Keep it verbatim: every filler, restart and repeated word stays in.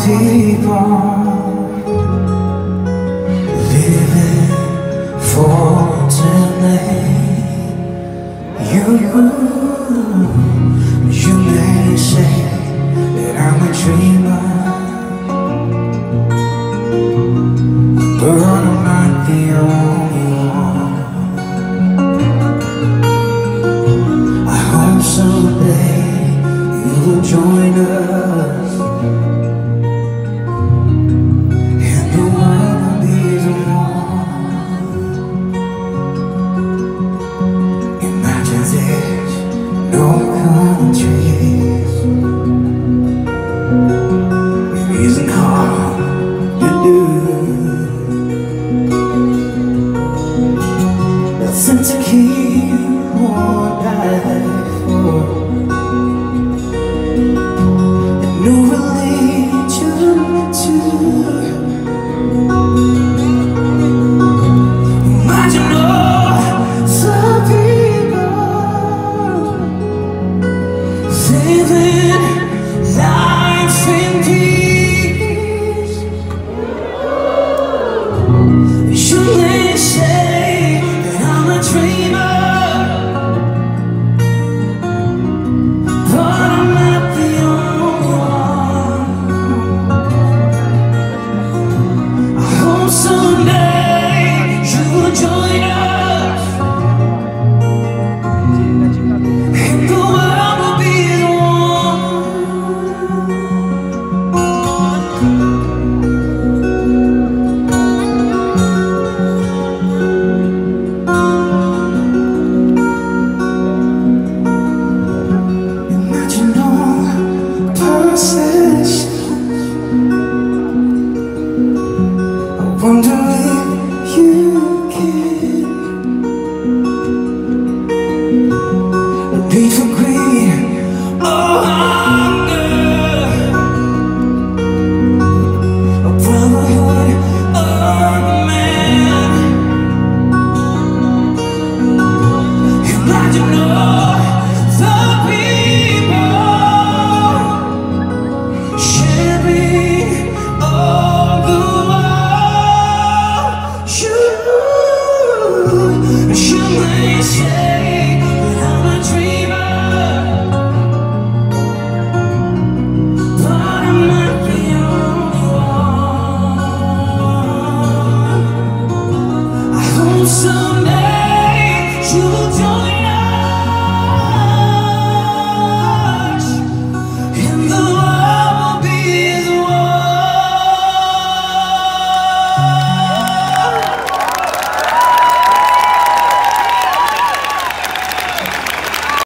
people living for tonight. You, you may say that I'm a dreamer, but I'm not the only one. I hope someday you will join us, and the world will be as one. Imagine there's no countries. It isn't hard